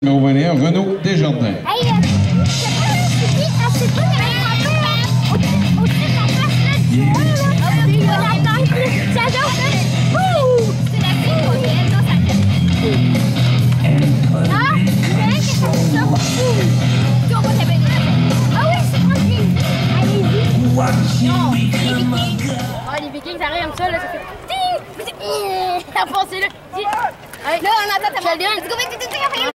Numéro 21, Renaud Desjardins. Hey, c'est pas au-dessus de la face là, du joint, là. La tête, j'adore ça. C'est la fille qu'on aime, non, ça fait. Ah, c'est vrai que ça fait ça. Tu on va t'abonner. Ah oui, c'est tranquille. Allez-y. Non, les Vikings. Ah, les Vikings, ça arrive comme ça, là, ça fait... T'as foncé là. Là, on entend ta voix.